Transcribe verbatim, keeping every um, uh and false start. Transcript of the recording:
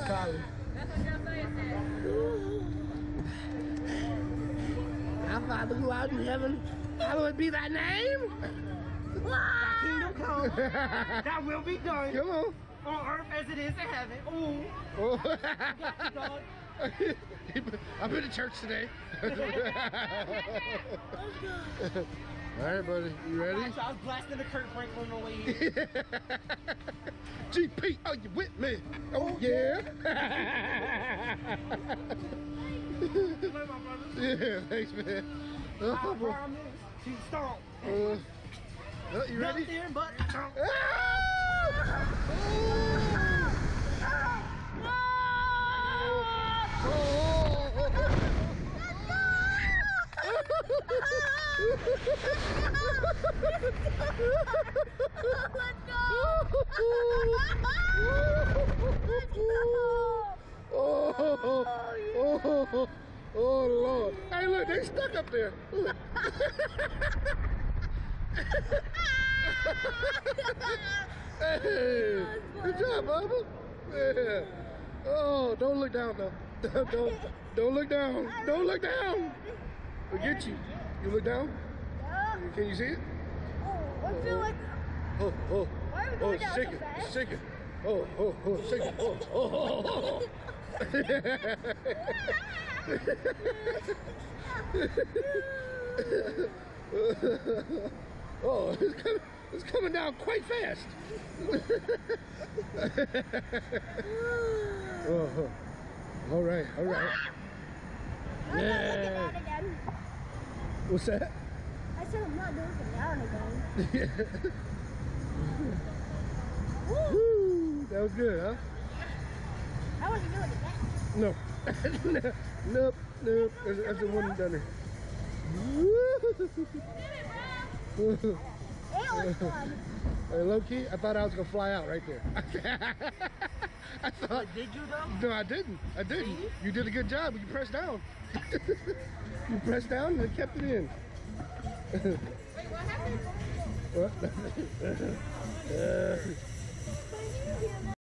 college. Our Father who art in heaven, hallowed be thy name. Thy kingdom come, thy will be done. Come on. On earth as it is in heaven. Ooh. Oh. Got you, dog. I've been to church today. All right, buddy. You ready? I was blasting the Kurt Franklin on the way here. G P, are you with me? Oh, yeah. Play my brother. Yeah, thanks, man. I Oh, boy. promise to stomp. Uh, oh, you ready? Nothing there but stomp. Ah! Oh! Oh, oh, oh, Lord. Hey, look, they stuck up there. Hey, good job, Bubba. Yeah. Oh, don't look down, though. Don't, don't, don't look down. Don't look down. We'll get you. You look down? Yeah. Can you see it? Oh, I feel like. Oh, oh. Why are we Oh, going down shake so it, fast? shake it. Oh, oh, oh, shake it. Oh, oh, oh, oh. Oh, it's coming, it's coming down quite fast. Oh, all right, all right. I'm not looking Yeah. down again. What's that? I said I'm not looking down again. Woo, that was good, huh? I want to do it again. No. Nope, nope. That's, that's a one and done. It was fun. Hey, low key, I thought I was gonna fly out right there. I thought. Did you though? No, I didn't. I didn't. You did a good job. You pressed down. You pressed down and it kept it in. Wait, what happened? What? Can you hear